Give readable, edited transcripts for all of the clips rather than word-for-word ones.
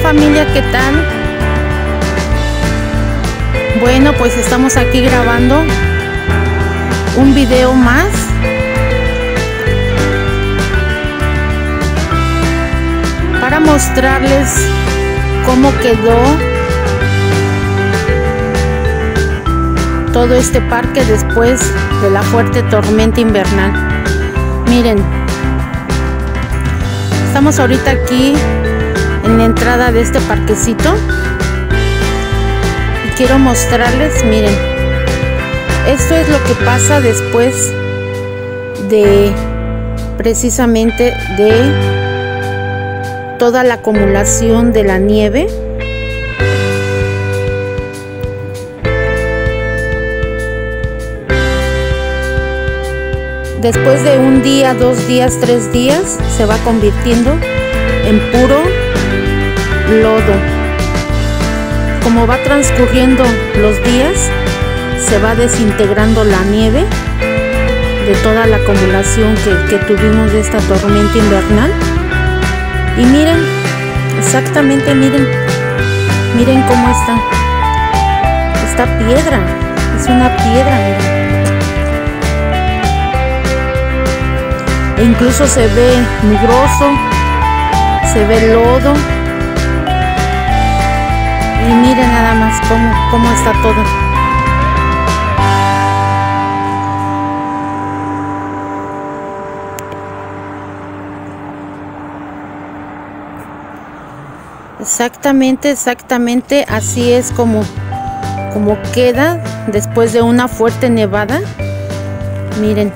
familia, ¿qué tal? Bueno, pues estamos aquí grabando un video más. Para mostrarles cómo quedó todo este parque después de la fuerte tormenta invernal. Miren, estamos ahorita aquí en la entrada de este parquecito y quiero mostrarles, miren, esto es lo que pasa después de precisamente de toda la acumulación de la nieve. Después de un día, 2 días, 3 días, se va convirtiendo en puro lodo. Como va transcurriendo los días, se va desintegrando la nieve de toda la acumulación que tuvimos de esta tormenta invernal. Y miren, exactamente, miren cómo está. Esta piedra, es una piedra, miren. E incluso se ve mugroso, se ve lodo. Y miren nada más cómo está todo. Exactamente, así es como queda después de una fuerte nevada. Miren.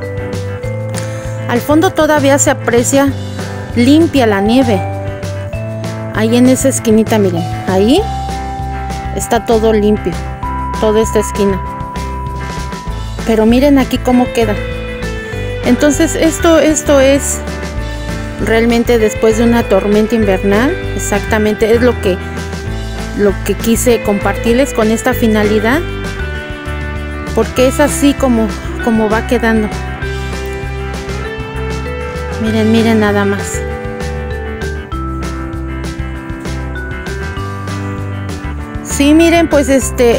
Al fondo todavía se aprecia limpia la nieve. Ahí en esa esquinita, miren, ahí está todo limpio, toda esta esquina. Pero miren aquí cómo queda. Entonces esto es realmente después de una tormenta invernal. Exactamente es lo que quise compartirles con esta finalidad, porque es así como va quedando. Miren nada más. Sí, miren, pues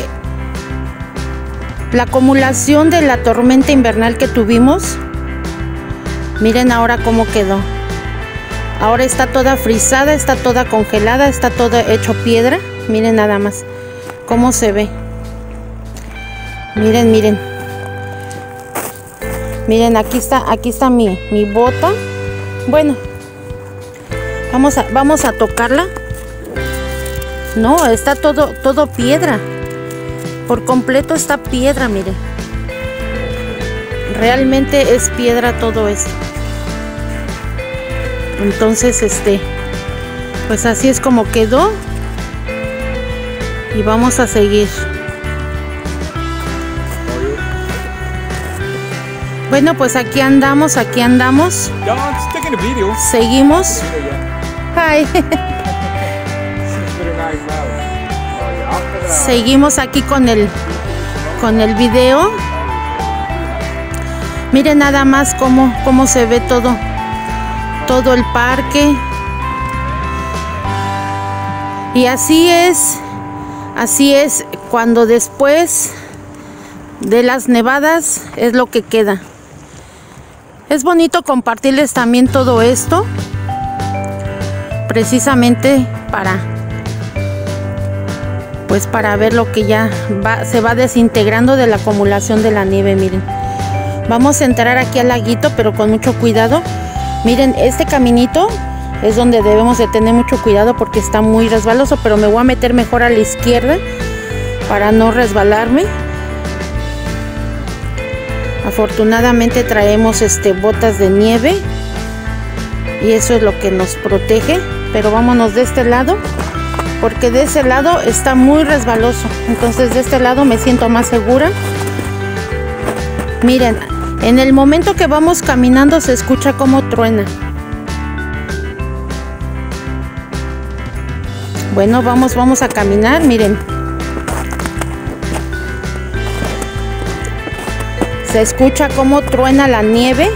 la acumulación de la tormenta invernal que tuvimos. Miren ahora cómo quedó. Ahora está toda frisada, está toda congelada, está todo hecho piedra. Miren nada más cómo se ve. Miren. Miren, aquí está mi bota. Bueno, vamos a tocarla. No, está todo piedra. Por completo está piedra, miren. Realmente es piedra todo esto. Entonces, pues así es como quedó. Y vamos a seguir. Bueno, pues aquí andamos. Seguimos. Hi. Seguimos aquí con el video. Miren nada más cómo se ve todo el parque. Y así es cuando después de las nevadas es lo que queda. Es bonito compartirles también todo esto, precisamente para ver lo que ya se va desintegrando de la acumulación de la nieve. Miren, vamos a entrar aquí al laguito, pero con mucho cuidado. Miren, este caminito es donde debemos de tener mucho cuidado porque está muy resbaloso, pero me voy a meter mejor a la izquierda para no resbalarme. Afortunadamente traemos botas de nieve y eso es lo que nos protege, pero vámonos de este lado porque de ese lado está muy resbaloso. Entonces de este lado me siento más segura. Miren, en el momento que vamos caminando se escucha cómo truena. Bueno, vamos a caminar, miren. Se escucha cómo truena la nieve.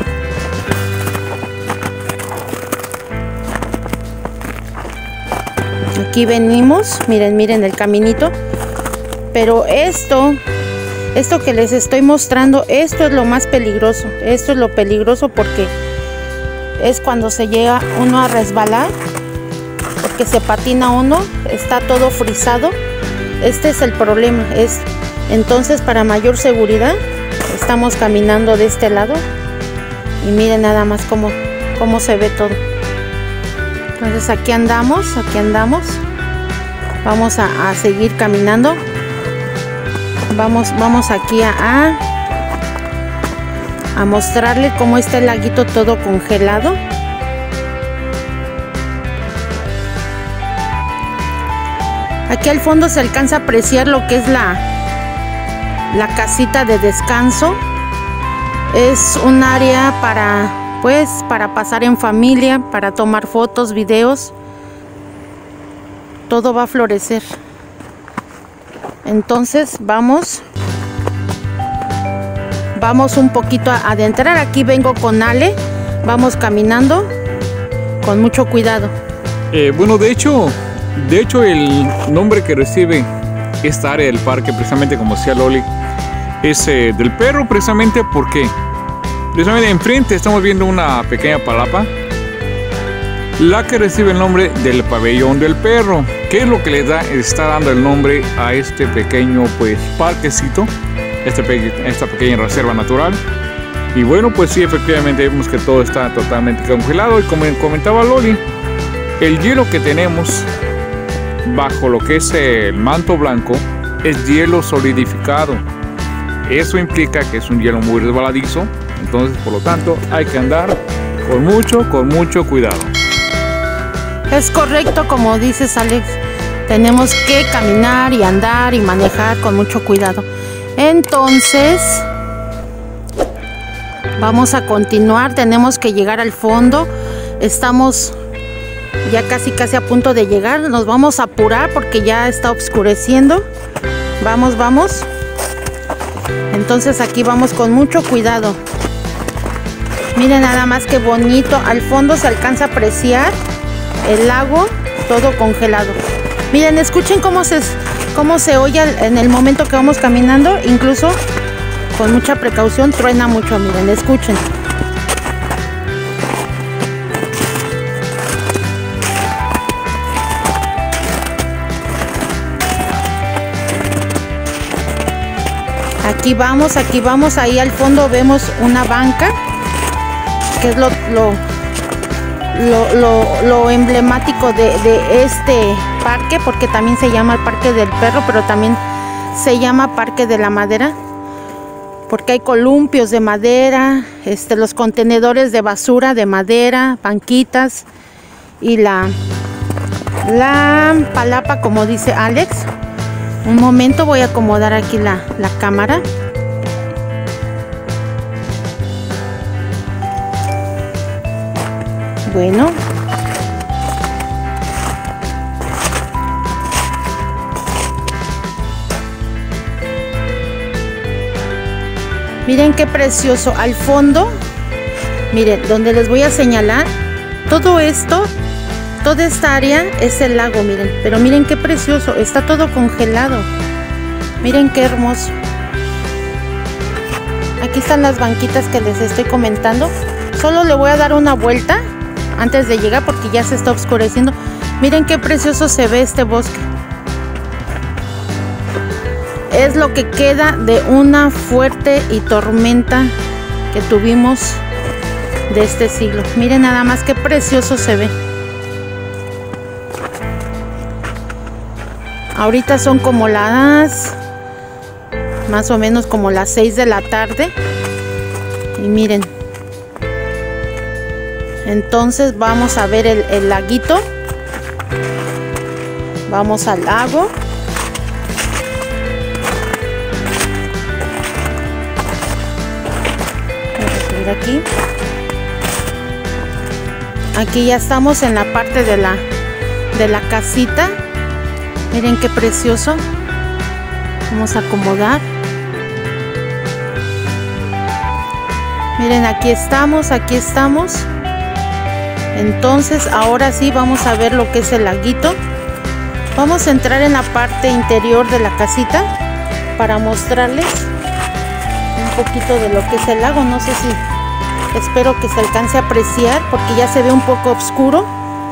aquí venimos, miren el caminito. Pero esto que les estoy mostrando, esto es lo más peligroso. Esto es lo peligroso porque es cuando se llega uno a resbalar, porque se patina uno, está todo frisado. Este es el problema. Entonces, para mayor seguridad, estamos caminando de este lado. Y miren nada más cómo se ve todo. Entonces aquí andamos. Vamos a seguir caminando. Vamos aquí a mostrarle cómo está el laguito todo congelado. Aquí al fondo se alcanza a apreciar lo que es la casita de descanso. Es un área para pasar en familia, para tomar fotos, videos. Todo va a florecer. Entonces vamos un poquito a adentrar. Aquí vengo con Ale. Vamos caminando con mucho cuidado. Bueno, de hecho el nombre que recibe esta área del parque, precisamente como decía Loli, es del perro, precisamente porque precisamente enfrente estamos viendo una pequeña palapa, la que recibe el nombre del pabellón del perro, que es lo que le está dando el nombre a este pequeño parquecito, esta pequeña reserva natural. Y bueno, pues sí, efectivamente vemos que todo está totalmente congelado, y como comentaba Loli, el hielo que tenemos bajo lo que es el manto blanco es hielo solidificado. Eso implica que es un hielo muy resbaladizo. Entonces, por lo tanto, hay que andar con mucho cuidado. Es correcto, como dices, Alex. Tenemos que caminar y andar y manejar con mucho cuidado. Entonces, vamos a continuar. Tenemos que llegar al fondo. Estamos ya casi a punto de llegar. Nos vamos a apurar porque ya está oscureciendo. Vamos. Entonces aquí vamos con mucho cuidado. Miren nada más que bonito. Al fondo se alcanza a apreciar el lago todo congelado. Miren, escuchen cómo se oye en el momento que vamos caminando. Incluso con mucha precaución truena mucho. Miren, escuchen. Aquí vamos, ahí al fondo vemos una banca, que es lo emblemático de este parque, porque también se llama el Parque del Perro, pero también se llama Parque de la Madera, porque hay columpios de madera, los contenedores de basura de madera, banquitas y la palapa, como dice Alex. Un momento, voy a acomodar aquí la cámara. Bueno. Miren qué precioso. Al fondo, miren, donde les voy a señalar, todo esto, toda esta área es el lago, miren. Pero miren qué precioso, está todo congelado. Miren qué hermoso. Aquí están las banquitas que les estoy comentando. Solo le voy a dar una vuelta antes de llegar porque ya se está oscureciendo. Miren qué precioso se ve este bosque. Es lo que queda de una fuerte y tormenta que tuvimos de este siglo. Miren nada más qué precioso se ve. Ahorita son como más o menos como las 6 de la tarde. Y miren. Entonces vamos a ver el laguito. Vamos al lago. Voy a subir aquí ya estamos en la parte de la casita. Miren qué precioso. Vamos a acomodar. Miren, aquí estamos. Entonces ahora sí vamos a ver lo que es el laguito. Vamos a entrar en la parte interior de la casita para mostrarles un poquito de lo que es el lago. No sé si, espero que se alcance a apreciar porque ya se ve un poco oscuro.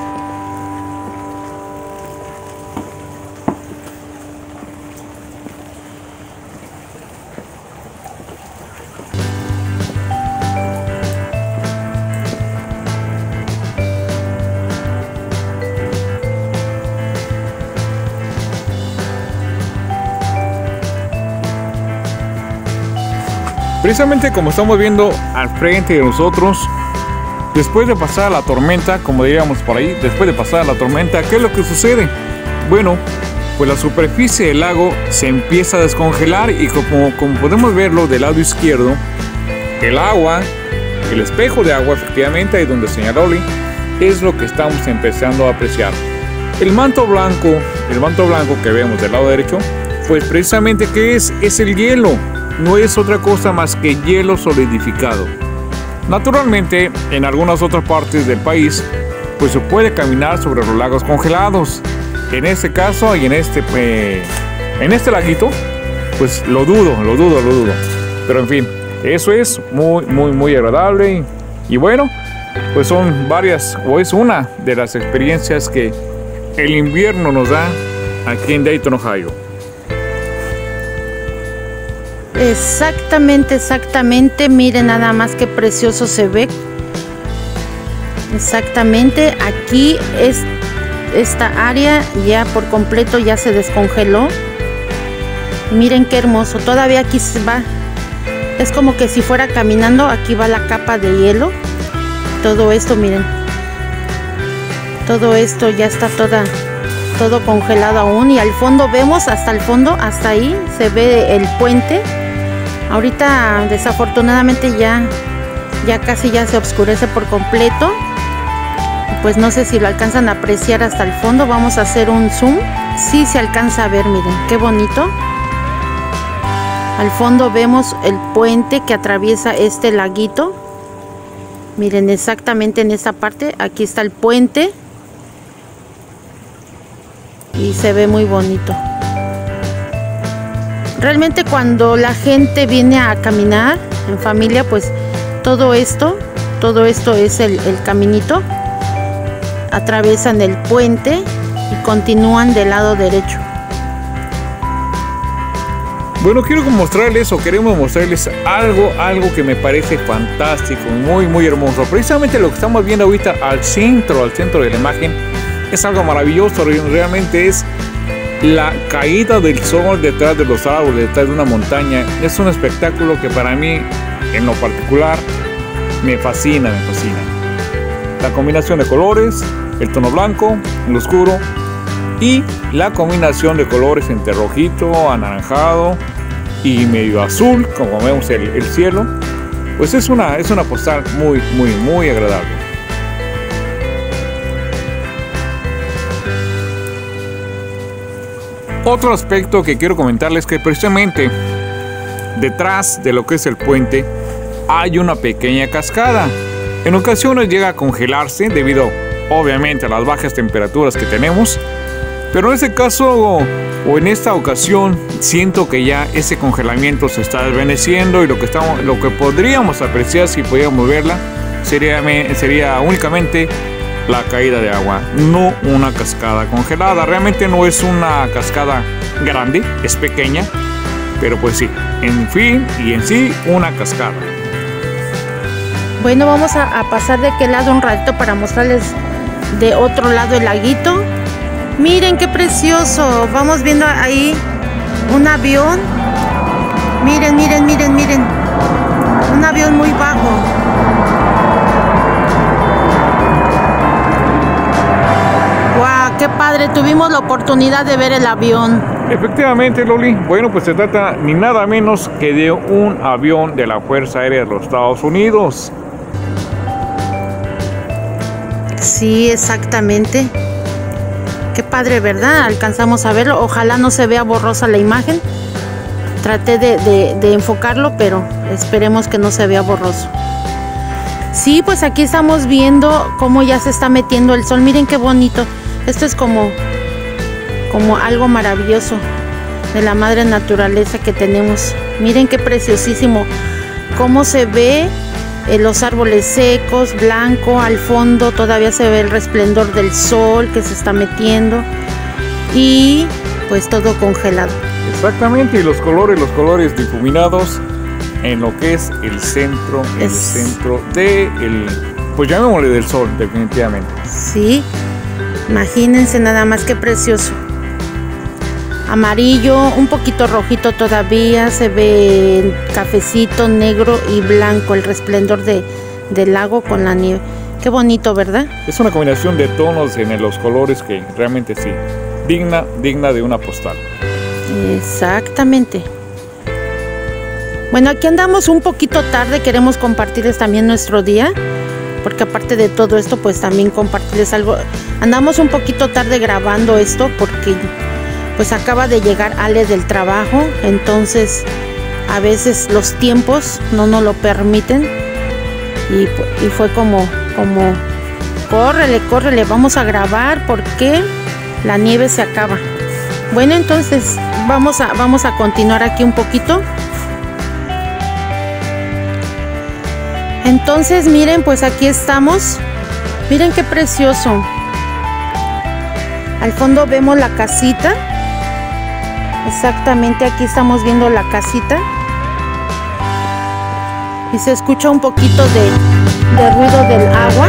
Precisamente como estamos viendo al frente de nosotros, después de pasar la tormenta, como diríamos por ahí, después de pasar la tormenta, ¿qué es lo que sucede? Bueno, pues la superficie del lago se empieza a descongelar y como podemos verlo del lado izquierdo, el agua, el espejo de agua, efectivamente, ahí donde señaló Oli, es lo que estamos empezando a apreciar. El manto blanco que vemos del lado derecho, pues precisamente ¿qué es? Es el hielo. No es otra cosa más que hielo solidificado. Naturalmente, en algunas otras partes del país, pues se puede caminar sobre los lagos congelados. En este caso y en este laguito, pues lo dudo. Pero en fin, eso es muy agradable. Y bueno, pues son varias, o es una de las experiencias que el invierno nos da aquí en Dayton, Ohio. Exactamente, miren nada más qué precioso se ve. Exactamente, aquí es esta área ya por completo ya se descongeló. Miren qué hermoso, todavía aquí se va, es como que si fuera caminando, aquí va la capa de hielo. Todo esto, miren, todo esto ya está todo congelado aún, y al fondo vemos hasta el fondo, hasta ahí se ve el puente. Ahorita desafortunadamente ya casi ya se oscurece por completo. Pues no sé si lo alcanzan a apreciar hasta el fondo. Vamos a hacer un zoom. Sí se alcanza a ver, miren, qué bonito. Al fondo vemos el puente que atraviesa este laguito. Miren, exactamente en esta parte, aquí está el puente. Y se ve muy bonito. Realmente cuando la gente viene a caminar en familia, pues todo esto es el caminito. Atraviesan el puente y continúan del lado derecho. Bueno, queremos mostrarles algo que me parece fantástico, muy hermoso. Precisamente lo que estamos viendo ahorita al centro de la imagen es algo maravilloso. Realmente es la caída del sol detrás de los árboles, detrás de una montaña. Es un espectáculo que para mí, en lo particular, me fascina. La combinación de colores, el tono blanco, el oscuro, y la combinación de colores entre rojito, anaranjado y medio azul, como vemos el cielo, pues es una postal muy agradable. Otro aspecto que quiero comentarles es que precisamente detrás de lo que es el puente hay una pequeña cascada. En ocasiones llega a congelarse debido obviamente a las bajas temperaturas que tenemos, pero en este caso o en esta ocasión siento que ya ese congelamiento se está desvaneciendo, y lo que podríamos apreciar si pudiéramos verla sería únicamente la caída de agua, no una cascada congelada. Realmente no es una cascada grande, es pequeña, pero pues sí, en sí una cascada. Bueno, vamos a pasar de aquel lado un ratito para mostrarles de otro lado el laguito. Miren qué precioso, vamos viendo ahí un avión. Miren, un avión muy bajo. ¡Wow! ¡Qué padre! Tuvimos la oportunidad de ver el avión. Efectivamente, Loli. Bueno, pues se trata ni nada menos que de un avión de la Fuerza Aérea de los Estados Unidos. Sí, exactamente. Qué padre, ¿verdad? Alcanzamos a verlo. Ojalá no se vea borrosa la imagen. Traté de enfocarlo, pero esperemos que no se vea borroso. Sí, pues aquí estamos viendo cómo ya se está metiendo el sol. Miren qué bonito. Esto es como como algo maravilloso de la madre naturaleza que tenemos. Miren qué preciosísimo cómo se ve los árboles secos, blanco, al fondo todavía se ve el resplendor del sol que se está metiendo y pues todo congelado. Exactamente, y los colores difuminados en lo que es el centro de pues llamémosle del sol, definitivamente. Sí, imagínense nada más qué precioso. Amarillo, un poquito rojito todavía, se ve cafecito, negro y blanco, el resplendor del lago con la nieve. Qué bonito, ¿verdad? Es una combinación de tonos en los colores que realmente sí, digna de una postal. Exactamente. Bueno, aquí andamos un poquito tarde, queremos compartirles también nuestro día, porque aparte de todo esto, pues también compartirles algo. Andamos un poquito tarde grabando esto porque pues acaba de llegar Ale del trabajo, entonces a veces los tiempos no nos lo permiten y fue como córrele, vamos a grabar porque la nieve se acaba. Bueno, entonces vamos a continuar aquí un poquito. Entonces miren, pues aquí estamos. Miren qué precioso. Al fondo vemos la casita. Exactamente, aquí estamos viendo la casita. Y se escucha un poquito de ruido del agua.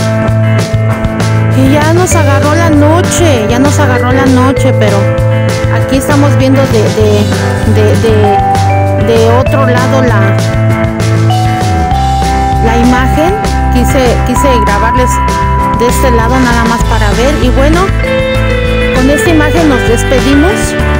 Y ya nos agarró la noche, pero aquí estamos viendo de otro lado la imagen. Quise grabarles de este lado nada más para ver. Y bueno, con esta imagen nos despedimos.